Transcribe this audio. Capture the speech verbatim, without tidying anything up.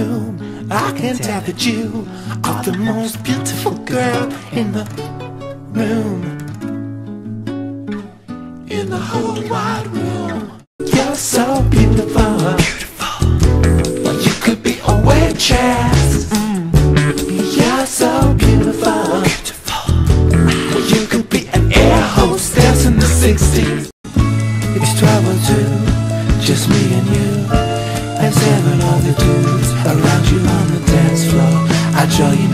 room, I can tell that you are the most beautiful girl in the room, in the whole wide room. You're so beautiful, well, you could be a waitress. mm. You're so beautiful, well, you could be an air hostess in the sixties. It's twelve oh two, just me and you, and seven other dudes around you on the dance floor. I draw you